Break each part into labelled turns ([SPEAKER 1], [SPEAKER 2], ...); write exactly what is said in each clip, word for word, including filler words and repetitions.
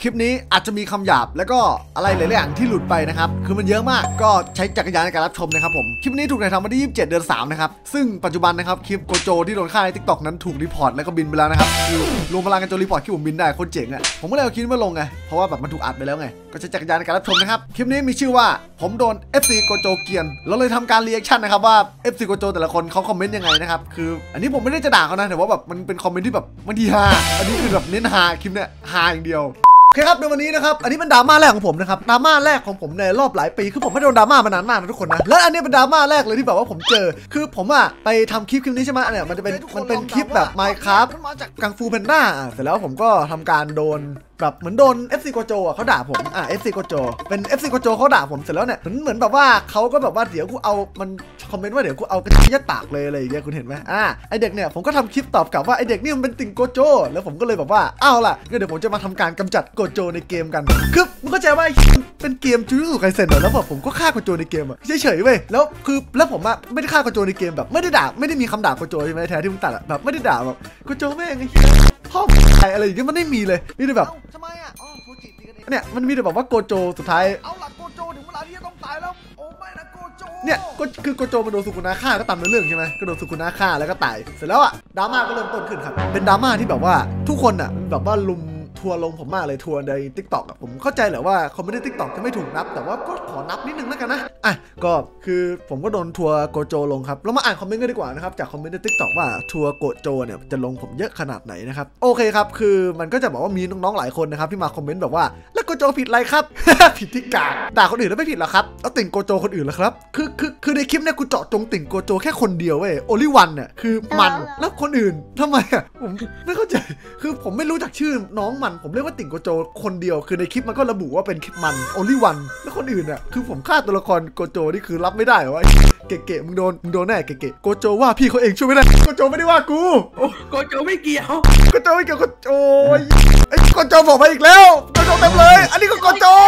[SPEAKER 1] ลิปนี้อาจจะมีคำหยาบแล้วก็อะไรหลายๆอย่างที่หลุดไปนะครับคือมันเยอะมากก็ใช้จักรยานในการรับชมนะครับผมคลิปนี้ถูกถ่ายทำวันที่ยี่สิบเจ็ดเดือนสามนะครับซึ่งปัจจุบันนะครับคลิปโกโจที่โดนฆ่าใน ติ๊กต็อก นั้นถูกรีพอร์ตแล้วก็บินไปแล้วนะครับคือรวมพลังกันจนรีพอร์ตคลิปผมบินได้โคตรเจ๋งอ่ะผมก็เลยเอาคลิปมาลงไงเพราะว่าแบบมันถูกอัดไปแล้วไงก็ใช้จักรยานในการรับชมนะครับคลิปนี้มีชื่อว่าผมโดน เอฟ ซี โกโจเกียนเราเลยทำการรีแอคชั่นนะครับว่า เอฟ ซี โกโจแต่ละคนเขาคอมเมนต์ยังไงนะครับคืออันนี้ผมไม่ได้จะด่าเขานะแต่ว่าแบบมันเป็นคอมเมนต์ที่แบบมันดีฮาอันนี้คือแบบเน้นฮาคลิปเนี้ยฮาอย่างเดียวโอเคครับในวันนี้นะครับอันนี้เป็นดราม่าแรกของผมนะครับดราม่าแรกของผมในรอบหลายปีคือผมไม่โดนดราม่ามานานมากนะทุกคนนะและอันนี้เป็นดราม่าแรกเลยที่แบบว่าผมเจอคือผมอะไปทำคลิปคลิปนี้ใช่ไหมเนี่ยมันจะเป็นมันเป็นคลิปแบบ Minecraft กังฟูแพนด้าเสร็จแล้วผมก็ทำการโดนแบบเหมือนโดน เอฟ ซี โกโจอ่ะเขาด่าผมอ่ะ เอฟ ซี โกโจเป็น เอฟ ซี โกโจเขาด่าผมเสร็จแล้วเนี่ยเหมือนเหมือนแบบว่าเขาก็แบบว่าเดี๋ยวกูเอามันคอมเมนต์ว่าเดี๋ยวกูเอากระดิ่งยัดปากเลยอะไรอย่างเงี้ยคุณเห็นไหมอ่ะไอเด็กเนี่ยผมก็ทำคลิปตอบกลับว่าไอเด็กนี่มันเป็นติ่งโกโจแล้วผมก็เลยแบบว่าอ้าวล่ะก็เดี๋ยวผมจะมาทำการกำจัดโกโจในเกมกันคือมึงเข้าใจว่าเป็นเกมจูจูไคเซ็นแล้วแบบผมก็ฆ่าโกโจในเกมอ่ะเฉยๆเว้ยแล้วคือแล้วผมอ่ะไม่ได้ฆ่าโกโจในเกมแบบไม่ได้ด่าไม่ได้มีคำด่าโกโจใช่ไหมแทนที่มึงตัดอ่ะแบบไม่ได้ด่าแบบโกโจแม่งไอ้พ่ออะไรอย่างเงี้ยมันไม่มีเลยนี่เลยแบบทำไมอ่ะเนี่ยมันมีแต่แบบว่าโกโจสุดท้ายเอาล่ะโกโจถึงเวลาที่จะต้องตายแล้วโอ้ไม่นะโกโจเนี่ยก็คือโกโจมันโดนสุกุนาฆ่าก็ตามในเรื่องใช่ไหมก็โดนสุกุนาฆ่าแล้วก็ตายเสร็จแล้วอ่ะดราม่าก็เริ่มต้นขึ้นครับเป็นดราม่าที่แบบว่าทุกคนอ่ะแบบว่าลุมทัวร์ลงผมมากเลยทัวร์ใน ติ๊กต็อก อ่ะผมเข้าใจแหละว่าคอมเมนต์ใน ติ๊กต็อก จะไม่ถูกนับแต่ว่าก็ขอนับนิดนึงแล้วกันนะอ่ะก็คือผมก็โดนทัวร์โกโจลงครับเรามาอ่านคอมเมนต์กันดีกว่านะครับจากคอมเมนต์ใน ติ๊กต็อก ว่าทัวร์โกโจเนี่ยจะลงผมเยอะขนาดไหนนะครับโอเคครับคือมันก็จะบอกว่ามีน้องๆหลายคนนะครับที่มาคอมเมนต์แบบว่าแล้วโกโจผิดอะไรครับ ผิดที่กากด่าคนอื่นแล้วไม่ผิดหรอครับเอาติ่งโกโจคนอื่นแล้วครับคือคือคือในคลิปเนี่ยกูเจาะจงติ่งโกโจแค่คนเดียวเว้ยโอลิวันเนี่ยคือมันแล้วคนอื่นทำไมอ่ะผมไม่เข้าใจคือผมไม่รู้จักชื่อน้องมันผมเรียกว่าติ่งโกโจคนเดียวคือในคลิปมันก็ระบุว่าเป็นคลิปมันโอลิวันแล้วคนอื่นอ่ะคือผมฆ่าตัวละครโกโจนี่คือรับไม่ได้เหรอวะเก๋ๆมึงโดนมึงโดนแน่เก๋ๆโกโจว่าพี่เขาเองช่วยไม่ได้โกโจไม่ได้ว่ากู
[SPEAKER 2] โกโจไม่เกี่ยว
[SPEAKER 1] โกโจไม่เกี่ยวโกโจไอ้โกโจบอกมาอีกแล้วโกโจเต็มเลยอันนี้ก็โกโจ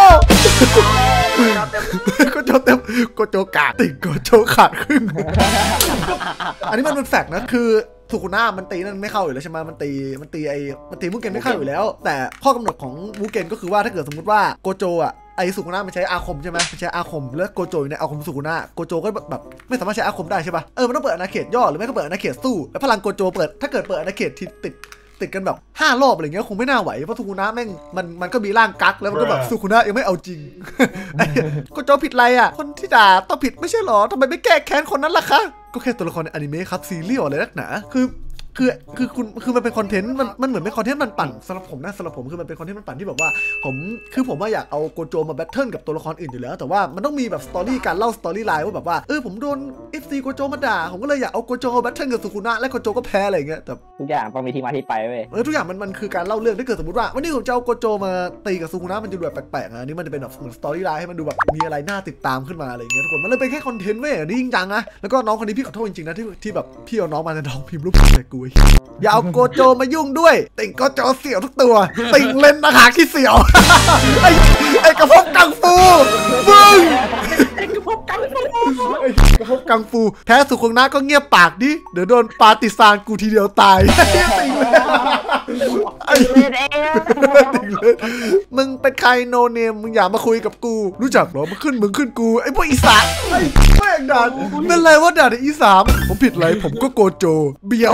[SPEAKER 1] โกโจเต็มโกโจกาดติ่งโกโจขาดครึ่งอันนี้มันเป็นแฟกต์นะคือสุกุน่ามันตีนั่นไม่เข้าอยู่แล้วใช่ไหมมันตีมันตีไอ้มันตีมูเกนไม่เข้าอยู่แล้วแต่ข้อกำหนดของมูเกนก็คือว่าถ้าเกิดสมมติว่าโกโจอ่ะไอสุกุน่ามันใช้อาคมใช่ไหมมันใช้อาคมแล้วโกโจอยู่ในอาคมสุกุน่าโกโจก็แบบไม่สามารถใช้อาคมได้ใช่ป่ะเออมันต้องเปิดอาณาเขตย่อหรือไม่ก็เปิดอาณาเขตสู้แล้วพลังโกโจเปิดถ้าเกิดเปิดอาณาเขตที่ติดติดกันแบบห้ารอบอะไรเงี้ยคงไม่น่าไหวเพราะสุกุน่าแม่งมันมันก็มีร่างกักแล้วมันก็แบบสุกุน่ายังไม่เอาจริงโกโจผิดอะไรอ่ะคนที่ด่าต้องผิดไม่ใช่หรอทำไมไม่แก้แค้นคนนั้นล่ะคะก็แค่ตัวละครในอนิเมะครับซีเรียลอะไรนักหนาคือคือคือคุณคือมันเป็นคอนเทนต์มันมันเหมือนเป็นคอนเทนต์มันปั่นสำหรับผมนะสำหรับผมคือมันเป็นคอนเทนต์มันปั่นที่แบบว่าผมคือผมว่าอยากเอาโกโจมาแบทเทิลกับตัวละครอื่นอยู่แล้วแต่ว่ามันต้องมีแบบสตอรี่การเล่าสตอรี่ไลน์ว่าแบบว่าเออผมโดน เอฟ ซี โกโจมาด่าผมก็เลยอยากเอาโกโจแบทเทิลกับสุกุนะและโกโจก็แพ้อะไรอย่างเงี้ยแต่
[SPEAKER 2] ทุกอย่างต้องมีที่มาที่ไปเว้ย
[SPEAKER 1] เออทุกอย่างมันมันคือการเล่าเรื่องถ้าเกิดสมมติว่าวันนี้ผมจะเอาโกโจมาตีกับสุกุนะมันจะดูแบบแปลกๆอ่ะนี่มันจะเป็นแบบเหมือนสตอรี่ไลน์ให้มันดูแบบมีอะไรน่าติดตามขึ้นมาอะไรอย่างเงี้ยทุกคนมันเลยเป็นแค่คอนเทนต์เว้ยนี่จริงจังนะแล้วก็น้องคนนี้พี่ขอโทษจริงๆนะที่ที่แบบพี่เอาน้องมาแต่น้องพิมพ์รูปแต่กูอย่าเอาโกโจมายุ่งด้วยติ่งโกโจเสียวทุกตัวติ่งเล่นอาหารที่เสียวไอ้ไอ้กระพบกังฟูมึง
[SPEAKER 2] ไอ้กระพบกังฟู
[SPEAKER 1] ไอ้กระพบกังฟูแท้สุขุงนะก็เงียบปากดิเดี๋ยวโดนปาติซานกูทีเดียวตายติ่งเลยไอ้เล่นเองมึงเป็นใครโนเนมมึงอย่ามาคุยกับกูรู้จักเหรอมึงขึ้นมึงขึ้นกูไอ้พวกอีสานไอ้แม่งด่าเป็นไรว่าด่าในอีสานผมผิดอะไรผมก็โกโจเบียว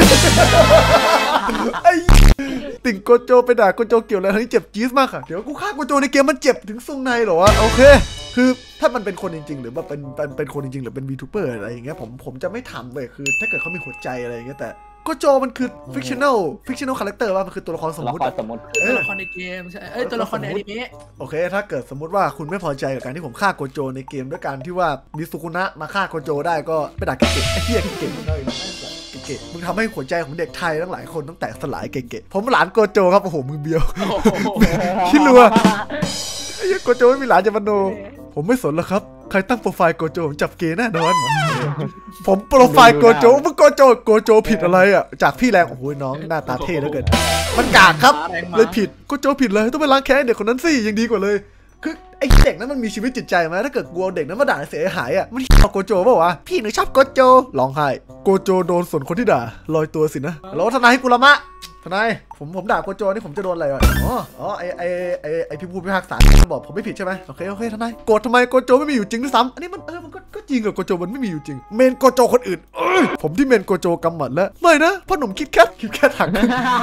[SPEAKER 1] ไอ้ติ่งโกโจไปด่าโกโจเกี่ยวอะไรทั้งเจ็บจี๊ดมากค่ะเดี๋ยวกูฆ่าโกโจในเกมมันเจ็บถึงทรงในเหรอวะโอเคคือถ้ามันเป็นคนจริงๆหรือว่าเป็นเป็นเป็นคนจริงๆหรือเป็นวีทูเบอร์อะไรอย่างเงี้ยผมผมจะไม่ทำเลยคือถ้าเกิดเขามีหัวใจอะไรอย่างเงี้ยแต่โกโจมันคือฟิกชันแนลฟิกชันแนลคาแรคเตอร์ว่ามันคือตัวละครสมมติ
[SPEAKER 2] สมมติ
[SPEAKER 1] ตัว
[SPEAKER 2] ละครในเกมใช่เอ้ยตัวละครในอนิเมะ
[SPEAKER 1] โอเคถ้าเกิดสมมติว่าคุณไม่พอใจกับการที่ผมฆ่าโกโจในเกมด้วยการที่ว่ามีสุกุนะมาฆ่าโกโจได้ก็ไปด่าเก๋ๆไอ้เหี้ยเก๋ๆได้เก๋ๆมึงทำให้หัวใจของเด็กไทยทั้งหลายคนต้องแตกสลายเก๋ๆผมหลานโกโจครับโอ้โหมึงเบียวคิดรัวไอ้โกโจไม่มีหลานจะมโนผมไม่สนแล้วครับใครตั้งโปรไฟล์โกโจผมจับเกย์แน่นอนผมโปรไฟล์โกโจมึงโกโจโกโจผิดอะไรอ่ะจากพี่แรงโอ้โหน้องหน้าตาเท่เหลือเกินมันกากครับเลยผิดโกโจผิดเลยต้องไปล้างแค้นเด็กคนนั้นสิยังดีกว่าเลยคือไอ้เด็กนั้นมันมีชีวิตจิตใจไหมถ้าเกิดกลัวเด็กนั้นมาด่าเสียหายอ่ะมันเอาโกโจเปล่าวะพี่หนูชอบโกโจร้องไห้โกโจโดนส่วนคนที่ด่าลอยตัวสินะแล้วทนายกุลามะทนายผมผมด่าโกโจนี่ผมจะโดนอะไรวะอ๋ออ๋อไอไอไอไอพี่ผู้พิพากษาบอกผมไม่ผิดใช่ไหมโอเคโอเคทนายโกรธทำไมโกโจไม่มีอยู่จริงด้วยซ้ำอันนี้มันเออมันก็ก็จริงอะโกโจมันไม่มีอยู่จริงเมนโกโจคนอื่นเอ้ยผมที่เมนโกโจกำหมัดแล้วไม่นะพ่อหนุ่มคิดแค่คิดแค่ถัง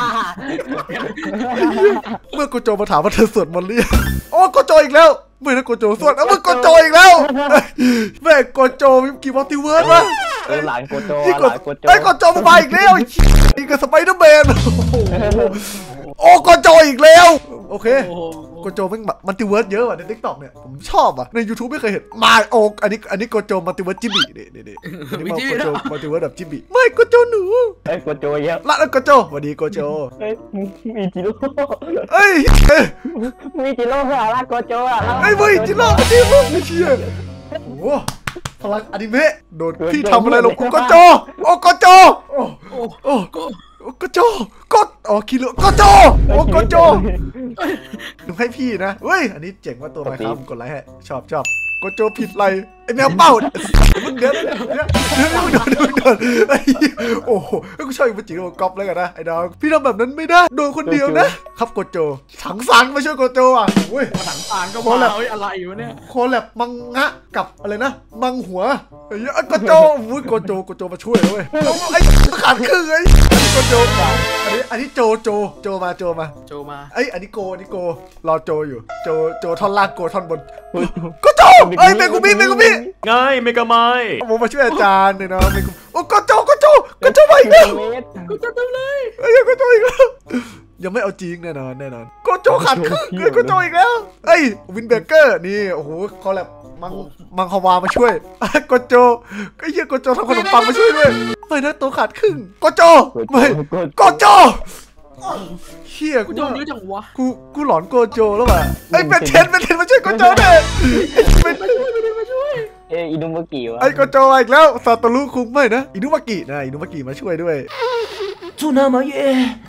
[SPEAKER 1] เมื่อโกโจมาถามว่าเธอสวดมนต์หรือยังโอ้โกโจอีกแล้วไม่นะโกโจสวดเอามึงโกโจอีกแล้วแม่โกโจมีกี่มัลติเวิร์สวะ
[SPEAKER 2] หลานโกโจ
[SPEAKER 1] นี่
[SPEAKER 2] ห
[SPEAKER 1] กด
[SPEAKER 2] ลานโกโจ
[SPEAKER 1] ไอ้กดโจมาอีกแล้วนี่ก็สไปเดอร์แมนโอ้กดโจอีกแล้วโอเคกดโจมันมัลติเวิร์สเยอะว่ะในทิกตอกเนี่ยผมชอบอ่ะใน YouTube ไม่เคยเห็นมาโอ้อันนี้อันนี้กดโจมัลติเวิร์สจิบินี่นี่นี่อันนี้กดโจมัลติเวิร์สแบบจิบิไม่กดโจหนู
[SPEAKER 2] ไอ้โกโจเยอะ
[SPEAKER 1] ละแล้วกดโจสวัสดีกดโจ
[SPEAKER 2] เฮ้ยมีจิโร่
[SPEAKER 1] เอ้ย
[SPEAKER 2] มีจิโร่เหรอละโกโจอ่ะ
[SPEAKER 1] ไอ้เว้ยจิโร่มาดิมึงไอ้เชี่ยโอ้พลังอนิเมะโดนพี่ทำอะไรลงกูกดโจโอ้กดโจโอ้โอ้กดโจกดอ๋อคิโลกดโจโอ้กดโจดูให้พี่นะเฮ้ยอันนี้เจ๋งว่าตัวไหมครับกดไลค์ให้ชอบชอบกดโจผิดไรไอ้แมวเป้ามึงเดี๋ยวเดี๋ยวเดี๋ยวเดี๋ยวเดี๋ยวเดี๋ยวไอ้โอ้โหกูชอบอีกจริงๆก๊อปแล้วกันนะไอ้ดาวพี่ทำแบบนั้นไม่ได้โดนคนเดียวนะครับกดโจถังสารมาช่วยกดโจอ่ะเว้ย
[SPEAKER 2] ถังสารก็มาเฮ้ยอะไรวะเนี่ย
[SPEAKER 1] โคแลบมังงะกับอะไรนะมังหัวไอ้ยกดโจอุ้ยกดโจกดโจมาช่วยเลยเว้ยไอ้ขาดครึ่งไอ้กดโจอันนี้อันนี้โจโจโจมาโจมา
[SPEAKER 2] โจมา
[SPEAKER 1] ไอ้อันนี้โกอันนี้โกรอโจอยู่โจโจท่อนล่างโกท่อนบนกดโจไอ้เมกุมิเมกุมิ
[SPEAKER 3] ง่ายเมกะไม
[SPEAKER 1] ผมมาช่วยอาจารย์เนี่ยนะเมกุมิโอ้กดโจกดโจกดโจมาอีกแล้ว
[SPEAKER 2] กดโจเต็มเลย
[SPEAKER 1] ไอ้ยังกดโจอีกแล้วยังไม่เอาจริงแน่นอนแน่นอนกดโจขาดครึ่งเลยกดโจอีกแล้วเอ้ยวินเบเกอร์นี่โอ้โหคอแลบมังมังฮวามาช่วยกดโจก็เยี่ยกดโจทำขนมปังมาช่วยด้วยไม่นะตัวขาดครึ่งกดโจไม่กดโจเฮียกู
[SPEAKER 2] โดนเยอะจังวะ
[SPEAKER 1] กูกูหลอนโกโจแล้วว่ะไอ้เป็นเทนเป็นเทนมาช่วยโกโจเลย
[SPEAKER 2] เป็นมาช่วยเป็นมาช่วยเออินุมากิวะ
[SPEAKER 1] ไอ้โกโจอีกแล้วซาโตรุคุงไม่นะอินุมากินะอินุมากิมาช่วยด้วย
[SPEAKER 2] จูนามาเย่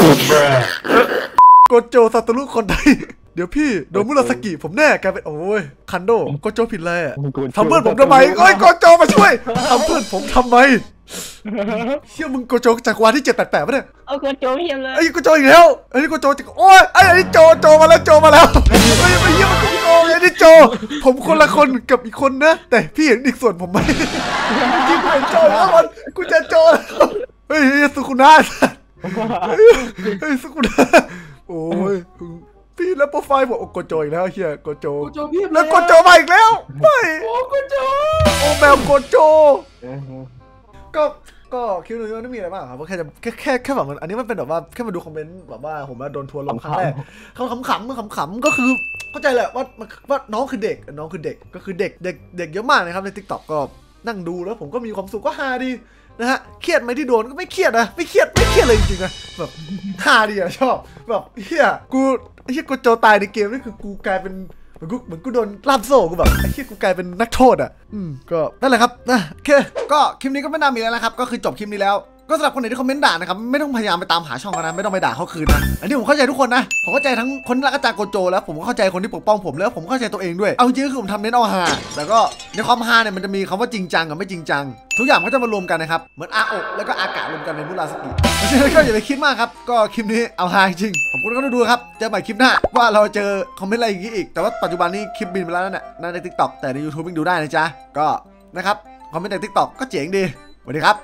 [SPEAKER 1] โกโจซาโตรุคนใดเดี๋ยวพี่โดมุราสกิผมแน่กลายเป็นโอ้ยคันโดโกโจผิดเลยอ่ะทำเพื่อนผมทำไมโอ้ยโกโจมาช่วยทำเพื่อนผมทำไมเชื่อมึงโกโจจากวาที่เจ็ดแปดแปดป่ะเนี่ย
[SPEAKER 2] เอาโกโจเฮียเลย
[SPEAKER 1] ไอ้โกโจอีกแล้วไอ้โกโจจากโอ้ยไอ้ไอ้โจโจมาแล้วโจมาแล้วไอ้ไอ้เหี้ยมันโกโจไอ้นี่โจผมคนละคนกับอีกคนนะแต่พี่เห็นอีกส่วนผมไหมจริงเป็นโจแล้วมันกูจะโจเฮ้ยสุขุนาเฮ้ยสุขุนาโอ้ยพี่แล้วโปรไฟล์ผมโกโจอีกแล้วเฮียโกโจแล้วโกโจมาอีกแล้วไม่
[SPEAKER 2] โอ้โกโจ
[SPEAKER 1] โอ้แมวโกโจก็ก็คิวนูไม่มีอะไรมากครับเพราะแค่จะแค่แค่แค่แบบมันอันนี้มันเป็นแบบว่าแค่มาดูคอมเมนต์แบบว่าผมมาโดนทัวร์ลงครั้งแรกเขาขำขำมันขำขำก็คือเข้าใจแหละว่าว่าน้องคือเด็กน้องคือเด็กก็คือเด็กเด็กเด็กเยอะมากนะครับในทิกตอกก็นั่งดูแล้วผมก็มีความสุขก็ฮาดีนะฮะเครียดไหมที่โดนก็ไม่เครียดนะไม่เครียดไม่เครียดเลยจริงๆนะแบบฮาดีอะชอบแบบเฮียกูเฮียกูโจตายในเกมนี่คือกูกลายเป็นเหมือนกูเหมือนกูโดนล่ามโซ่กูแบบไอ้เหี้ยกูกลายเป็นนักโทษอ่ะอืมก็นั่นแหละครับนะโอเคก็คลิปนี้ก็ไม่น่ามีแล้วนะครับก็คือจบคลิปนี้แล้วก็สำหรับคนไหนที่คอมเมนต์ด่านะครับไม่ต้องพยายามไปตามหาช่องกันนะไม่ต้องไปด่าเขาคืนนะอันนี้ผมเข้าใจทุกคนนะผมเข้าใจทั้งคนที่รักอาจารย์โกโจแล้วผมก็เข้าใจคนที่ปกป้องผมแล้วผมเข้าใจตัวเองด้วยเอาจริงๆคือผมทำเน้นเอาฮาแต่ก็ในความฮาเนี่ยมันจะมีคำว่าจริงจังกับไม่จริงจังทุกอย่างก็จะมารวมกันนะครับเหมือนอาโอะแล้วก็อากาศรวมกันเป็นมุราสกิเพราะฉะนั้นก็อย่าไปคิดมากครับก็คลิปนี้เอาฮาจริงผมก็ต้องดูครับเจอใหม่คลิปหน้าว่าเราเจอคอมเมนต์อะไรอย่างนี้อีกแต่ว่าปัจจุบันนี้คลิปบินไปแล้วนั่นแหละใน ติ๊กต็อก แต่ใน ยูทูบ ยังดูได้นะจ๊ะก็นะครับคอมเมนต์ใน ติ๊กต็อก ก็เจ๋งดีสวัสดีครับ